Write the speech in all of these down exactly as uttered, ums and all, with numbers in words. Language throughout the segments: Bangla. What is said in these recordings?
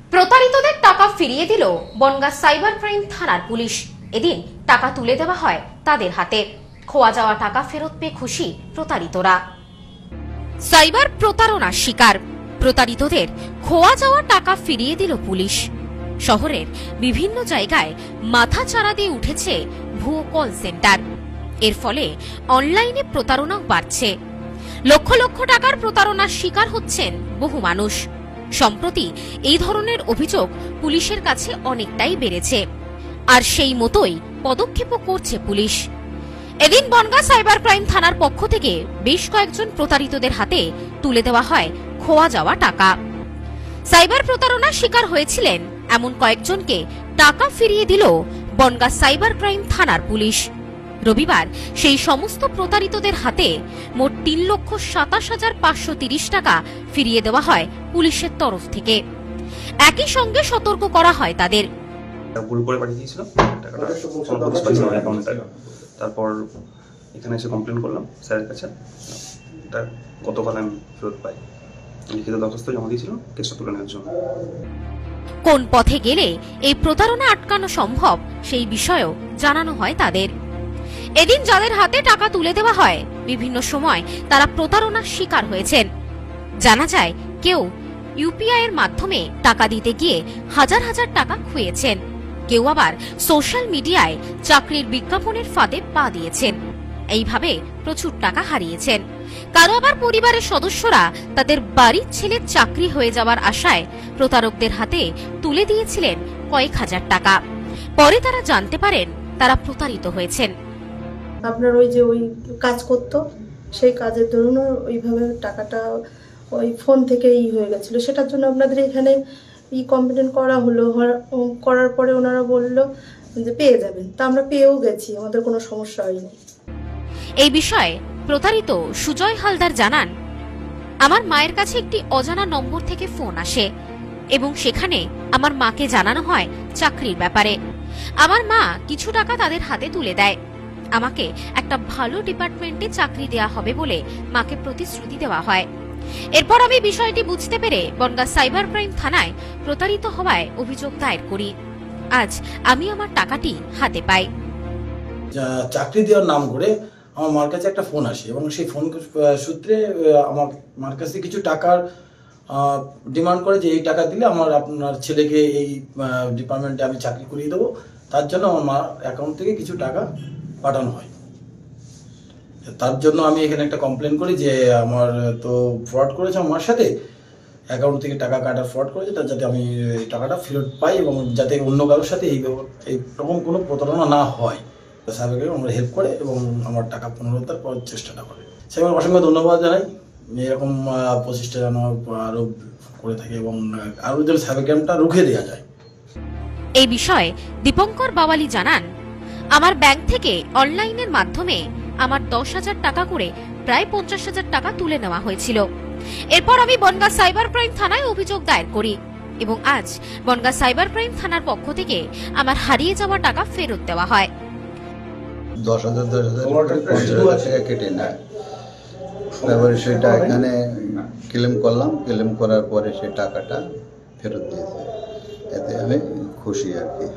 প্রতারিতদের টাকা ফিরিয়ে দিল বনগাঁ সাইবার ক্রাইম থানার পুলিশ। এদিন টাকা তুলে দেওয়া হয় তাদের হাতে। খোয়া যাওয়া টাকা ফেরত পেয়ে খুশি প্রতারিতরা। সাইবার প্রতারণার শিকার প্রতারিতদের খোয়া যাওয়া টাকা ফিরিয়ে দিল পুলিশ। শহরের বিভিন্ন জায়গায় মাথা চাড়া দিয়ে উঠেছে ভুয়ো কল সেন্টার। এর ফলে অনলাইনে প্রতারণাও বাড়ছে। লক্ষ লক্ষ টাকার প্রতারণার শিকার হচ্ছেন বহু মানুষ। সম্প্রতি এই ধরনের অভিযোগ পুলিশের কাছে অনেকটাই বেড়েছে, আর সেই মতোই পদক্ষেপও করছে পুলিশ। এদিন বনগাঁ সাইবার ক্রাইম থানার পক্ষ থেকে বেশ কয়েকজন প্রতারিতদের হাতে তুলে দেওয়া হয় খোয়া যাওয়া টাকা। সাইবার প্রতারণার শিকার হয়েছিলেন এমন কয়েকজনকে টাকা ফিরিয়ে দিল বনগাঁ সাইবার ক্রাইম থানার পুলিশ। রবিবার সেই সমস্ত প্রতারিতদের হাতে মোট তিন লক্ষ সাতাশ হাজার পাঁচশো তিরিশ টাকা ফিরিয়ে দেওয়া হয় পুলিশের তরফ থেকে। একই সঙ্গে সতর্ক করা হয় তাদের। ভুল করে পাঠিয়ে দিয়েছিলাম টাকাটা, তারপর এখানে এসে কমপ্লেন করলাম স্যারের কাছে। এটা গতকাল আমি ফেরত পাই। লিখিত দরখাস্ত জমা দিয়েছিলাম কেসটা তুলে নেওয়ার জন্য। কোন পথে গেলে এই প্রতারণা আটকানো সম্ভব সেই বিষয়েও জানানো হয় তাদের। এদিন যাদের হাতে টাকা তুলে দেওয়া হয় বিভিন্ন সময় তারা প্রতারণার শিকার হয়েছেন। জানা যায় কেউ ইউপিআই এর মাধ্যমে টাকা দিতে গিয়ে হাজার হাজার টাকা খুইয়েছেন, কেউ আবার সোশ্যাল মিডিয়ায় চাকরির বিজ্ঞাপনের ফাঁদে পা দিয়েছেন। এইভাবে প্রচুর টাকা হারিয়েছেন। কারো আবার পরিবারের সদস্যরা তাদের বাড়ির ছেলের চাকরি হয়ে যাওয়ার আশায় প্রতারকদের হাতে তুলে দিয়েছিলেন কয়েক হাজার টাকা। পরে তারা জানতে পারেন তারা প্রতারিত হয়েছেন। আপনার ওই যে ওই কাজ করতো, সেই কাজের দরুন ওইভাবে টাকাটা ওই ফোন থেকেই হয়ে গেছিল। সেটার জন্য আপনাদের এখানে ই কমপ্লেন করা হলো। করার পরে ওনারা বললো যে পেয়ে যাবেন, তা আমরা পেয়েও গেছি, আমাদের কোনো সমস্যা হয়নি। এই বিষয়ে প্রতারিত সুজয় হালদার জানান, আমার মায়ের কাছে একটি অজানা নম্বর থেকে ফোন আসে এবং সেখানে আমার মাকে জানানো হয় চাকরির ব্যাপারে। আমার মা কিছু টাকা তাদের হাতে তুলে দেয়। আমাকে একটা ভালো ডিপার্টমেন্টে চাকরি দেয়া হবে বলে মাকে প্রতিশ্রুতি দেওয়া হয়। এরপর আমি বিষয়টি বুঝতে পেরে বনগাঁ সাইবার ক্রাইম থানায় প্রতারিত হওয়ায় অভিযোগ দায়ের করি। আজ আমি আমার টাকাটি হাতে পাই। চাকরি দেওয়ার নাম করে আমার মার কাছে একটা ফোন আসে এবং সেই ফোন সূত্রে আমার মার কাছে কিছু টাকার ডিমান্ড করে যে এই টাকা দিলে আমার আপনার ছেলেকে এই ডিপার্টমেন্টে আমি চাকরি করিয়ে দেবো। তার জন্য আমার মার অ্যাকাউন্ট থেকে কিছু টাকা পাঠানো হয়। তার জন্য আমি এখানে একটা কমপ্লেন করি যে আমার তো ফ্রড করেছে আমার মার সাথে, অ্যাকাউন্ট থেকে টাকা কাটার ফ্রড করেছে, তার যাতে আমি টাকাটা ফেরত পাই এবং যাতে অন্য কারোর সাথে এই এইরকম কোনো প্রতারণা না হয়। সাইবারকে আমরা হেল্প করে এবং আমার টাকা পুনরুদ্ধার করার চেষ্টাটা করে। সাইবার অসংখ্য ধন্যবাদ জানাই। এরকম প্রচেষ্টা যেন আরো করে থাকে এবং আরো যেন সাইবার ক্রাইমটা রুখে দেওয়া যায়। এই বিষয়ে দীপঙ্কর বাওয়ালি জানান, আমার ব্যাংক থেকে অনলাইনের মাধ্যমে আমার দশ হাজার টাকা করে প্রায় পঞ্চাশ হাজার টাকা তুলে নেওয়া হয়েছিল। এরপর আমি বনগাঁ সাইবার ক্রাইম থানায় অভিযোগ দায়ের করি এবং আজ বনগাঁ সাইবার ক্রাইম থানার পক্ষ থেকে আমার হারিয়ে যাওয়া টাকা ফেরত দেওয়া হয়। দশ হাজার দশ হাজার পঞ্চাশ হাজার টাকা কেটে নেয়। তারপরে সেটা এখানে ক্লেম করলাম, ক্লেম করার পরে সেই টাকাটা ফেরত দিয়েছে। এতে আমি খুশি আর কি।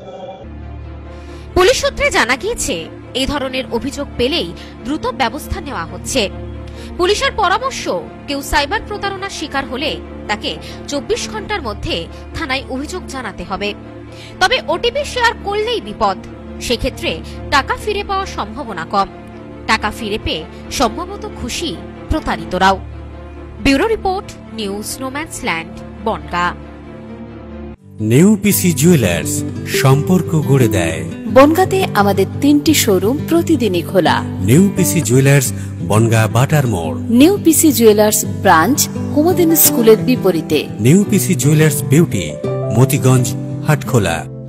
পুলিশ সূত্রে জানা গিয়েছে এই ধরনের অভিযোগ পেলেই দ্রুত ব্যবস্থা নেওয়া হচ্ছে। পুলিশের পরামর্শ, কেউ সাইবার প্রতারণার শিকার হলে তাকে চব্বিশ ঘন্টার মধ্যে থানায় অভিযোগ জানাতে হবে। তবে ওটিপি শেয়ার করলেই বিপদ, সেক্ষেত্রে টাকা ফিরে পাওয়ার সম্ভাবনা কম। টাকা ফিরে পেয়ে সম্ভবত খুশি প্রতারিতরাও। Bureau report, news no man's land, Bongaon. New PC jewellers, সম্পর্ক গড়ে দেয়। বনগাঁতে আমাদের তিনটি শোরুম প্রতিদিনই খোলা। নিউ পিসি জুয়েলার্স, বনগাঁ বাটার মোড়। New PC jewellers branch Kumudini স্কুলের বিপরীতে। New PC jewellers beauty, Motiganj, Hatkhola.